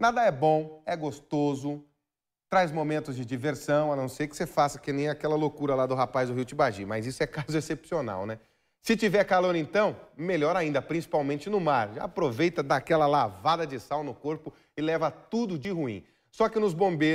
Nadar é bom, é gostoso, traz momentos de diversão, a não ser que você faça que nem aquela loucura lá do rapaz do Rio Tibagi, mas isso é caso excepcional, né? Se tiver calor então, melhor ainda, principalmente no mar. Já aproveita, dá aquela lavada de sal no corpo e leva tudo de ruim. Só que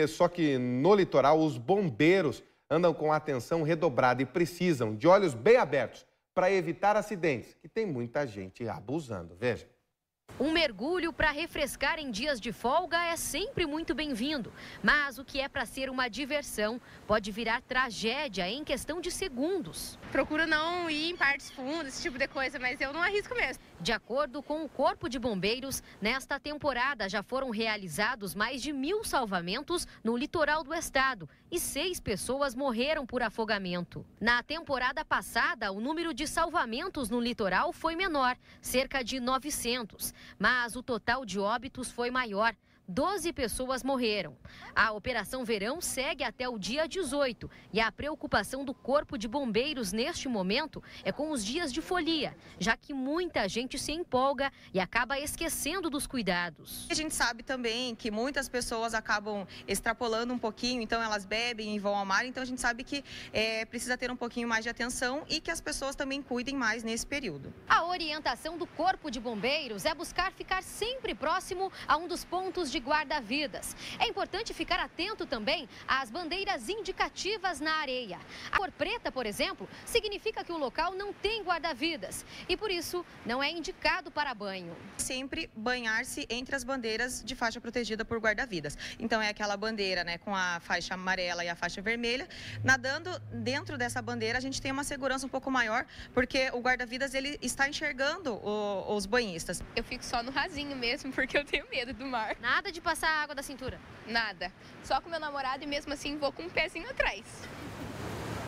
no litoral os bombeiros andam com atenção redobrada e precisam de olhos bem abertos para evitar acidentes, que tem muita gente abusando, veja. Um mergulho para refrescar em dias de folga é sempre muito bem-vindo, mas o que é para ser uma diversão pode virar tragédia em questão de segundos. Procuro não ir em partes fundas, esse tipo de coisa, mas eu não arrisco mesmo. De acordo com o Corpo de Bombeiros, nesta temporada já foram realizados mais de 1000 salvamentos no litoral do estado e 6 pessoas morreram por afogamento. Na temporada passada, o número de salvamentos no litoral foi menor, cerca de 900, mas o total de óbitos foi maior. 12 pessoas morreram. A Operação Verão segue até o dia 18 e a preocupação do Corpo de Bombeiros neste momento é com os dias de folia, já que muita gente se empolga e acaba esquecendo dos cuidados. A gente sabe também que muitas pessoas acabam extrapolando um pouquinho, então elas bebem e vão ao mar, então a gente sabe que precisa ter um pouquinho mais de atenção e que as pessoas também cuidem mais nesse período. A orientação do Corpo de Bombeiros é buscar ficar sempre próximo a um dos pontos de guarda-vidas. É importante ficar atento também às bandeiras indicativas na areia. A cor preta, por exemplo, significa que o local não tem guarda-vidas e, por isso, não é indicado para banho. Sempre banhar-se entre as bandeiras de faixa protegida por guarda-vidas. Então é aquela bandeira, né, com a faixa amarela e a faixa vermelha. Nadando dentro dessa bandeira, a gente tem uma segurança um pouco maior, porque o guarda-vidas ele está enxergando os banhistas. Eu fico só no rasinho mesmo, porque eu tenho medo do mar. Nada de passar água da cintura? Nada. Só com meu namorado e mesmo assim vou com um pezinho atrás.